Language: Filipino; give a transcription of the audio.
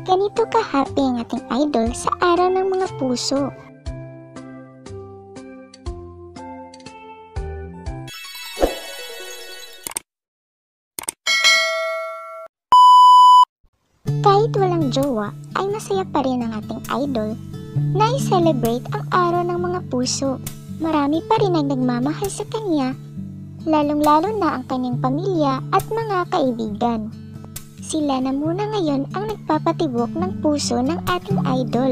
Ganito ka-happy ang ating idol sa araw ng mga puso. Kahit walang jowa, ay masaya pa rin ang ating idol na i-celebrate ang araw ng mga puso. Marami pa rin ang nagmamahal sa kanya, lalong-lalo na ang kanyang pamilya at mga kaibigan. Sila na muna ngayon ang nagpapatibok ng puso ng ating idol.